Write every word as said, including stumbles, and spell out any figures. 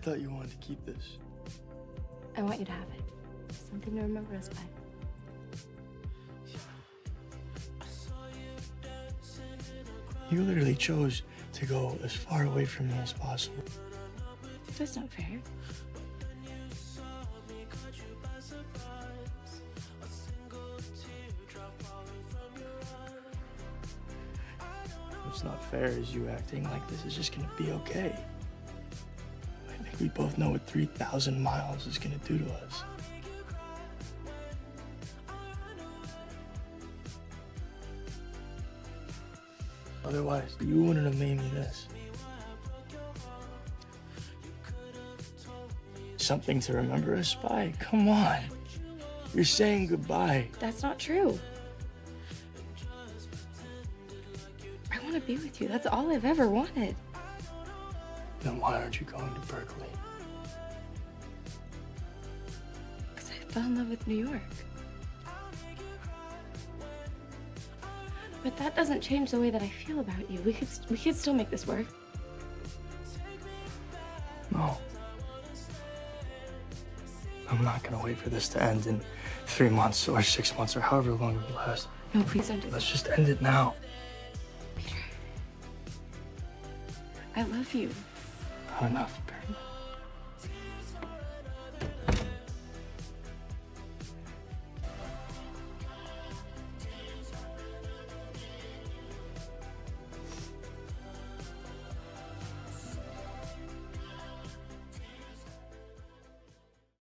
thought you wanted to keep this. I want you to have it. Something to remember us by. You literally chose to go as far away from me as possible. That's not fair. What's not fair is you acting like this is just gonna be okay. I think we both know what three thousand miles is gonna do to us. Otherwise, you wouldn't have made me this. Something to remember us by? Come on. You're saying goodbye. That's not true. I want to be with you. That's all I've ever wanted. Then why aren't you going to Berkeley? Because I fell in love with New York. But that doesn't change the way that I feel about you. We could, we could still make this work. No. I'm not gonna wait for this to end in three months or six months or however long it will last. No, please don't do that. Let's just end it now. Peter. I love you. Not enough.